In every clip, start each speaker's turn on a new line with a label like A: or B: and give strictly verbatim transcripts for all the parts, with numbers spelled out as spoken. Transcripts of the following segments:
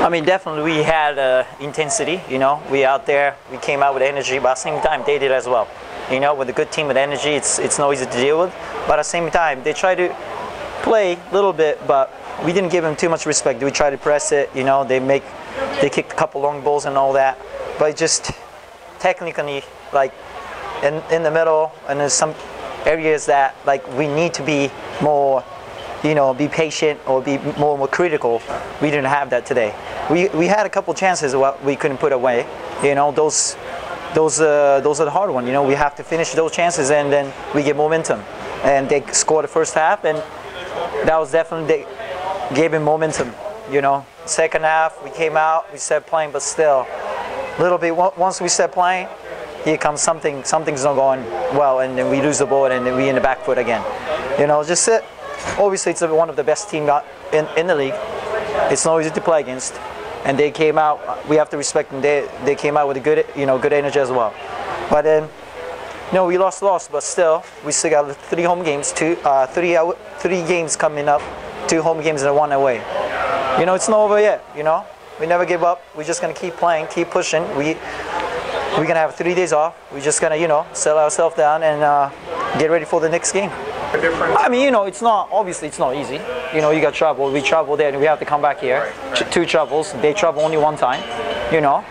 A: I mean, definitely we had uh, intensity, you know. We out there, we came out with energy, but at the same time, they did as well. You know, with a good team with energy, it's it's not easy to deal with. But at the same time, they try to play a little bit, but we didn't give them too much respect. We tried to press it, you know. They make, they kicked a couple long balls and all that, but just technically, like in in the middle, and there's some areas that like we need to be more, you know, be patient or be more more critical. We didn't have that today. We we had a couple chances what we couldn't put away. You know, those those uh, those are the hard ones. You know, we have to finish those chances and then we get momentum. And they scored the first half, and that was definitely they gave him momentum. You know, second half we came out, we started playing, but still, a little bit. Once we start playing, here comes something. Something's not going well, and then we lose the ball, and then we in the back foot again. You know, just it. Obviously, it's one of the best teams in, in the league. It's not easy to play against, and they came out. We have to respect them. They they came out with a good, you know, good energy as well. But then, you know, we lost, lost, but still, we still got three home games, two, uh, three, three games coming up, two home games and one away. You know, it's not over yet. You know, we never give up. We're just gonna keep playing, keep pushing. We we're gonna have three days off. We're just gonna, you know, settle ourselves down and uh, get ready for the next game. I mean, you know, it's not, obviously it's not easy. You know, you got trouble, we travel there and we have to come back here. Right, right. Two troubles, they travel only one time, you know.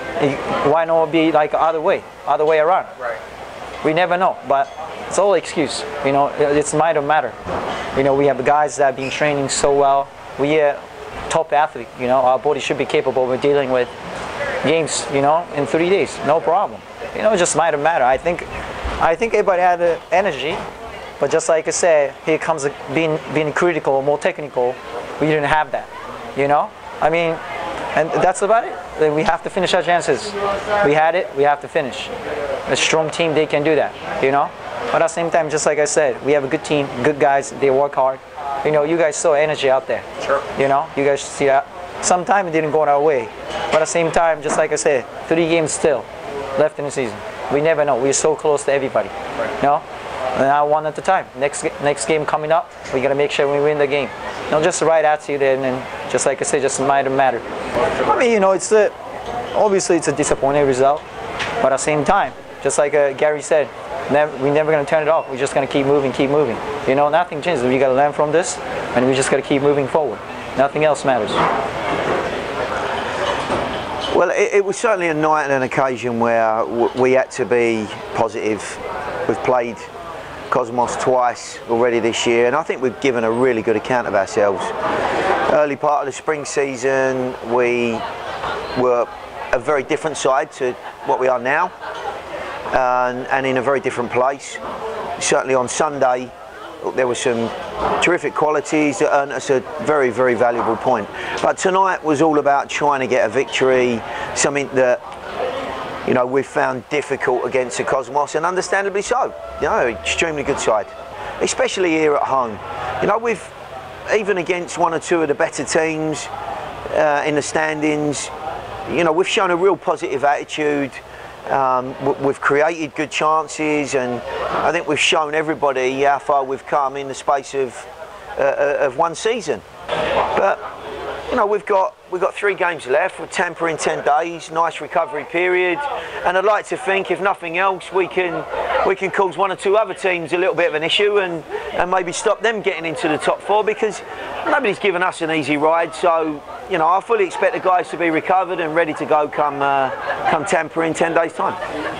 A: Why not be like other way, other way around? Right. We never know, but it's all excuse. You know, it's might not matter. You know, we have guys that have been training so well. We are top athlete, you know, our body should be capable of dealing with games, you know, in three days, no problem. You know, it just might not matter. I think, I think everybody had the energy. But just like I said, here comes being being critical, more technical. We didn't have that, you know. I mean, and that's about it. Then we have to finish our chances. We had it. We have to finish. A strong team, they can do that, you know. But at the same time, just like I said, we have a good team, good guys. They work hard. You know, you guys saw energy out there. Sure. You know, you guys see that. Sometimes it didn't go our way, but at the same time, just like I said, three games still left in the season. We never know. We're so close to everybody, right. You know. And now one at a time. Next next game coming up, we gotta make sure we win the game. Not just the right attitude, and then just like I said, just might matter. I mean, you know, it's a, obviously it's a disappointing result, but at the same time, just like uh, Gary said, never, we're never gonna turn it off. We're just gonna keep moving, keep moving. You know, nothing changes. We gotta learn from this, and we just gotta keep moving forward. Nothing else matters.
B: Well, it, it was certainly a night and an occasion where w we had to be positive. We've played Cosmos twice already this year, and I think we've given a really good account of ourselves. Early part of the spring season, we were a very different side to what we are now, and, and in a very different place. Certainly on Sunday, there were some terrific qualities that earned us a very, very valuable point. But tonight was all about trying to get a victory, something that, you know, we've found difficult against the Cosmos, and understandably so. You know, extremely good side, especially here at home. You know, we've, even against one or two of the better teams uh, in the standings, you know, we've shown a real positive attitude. Um, we've created good chances, and I think we've shown everybody how far we've come in the space of, uh, of one season. But, you know, we've got we've got three games left. We're Tampa in ten days, nice recovery period, and I'd like to think, if nothing else, we can we can cause one or two other teams a little bit of an issue, and and maybe stop them getting into the top four, because nobody's given us an easy ride. So, you know, I fully expect the guys to be recovered and ready to go come uh, come Tampa in ten days' time.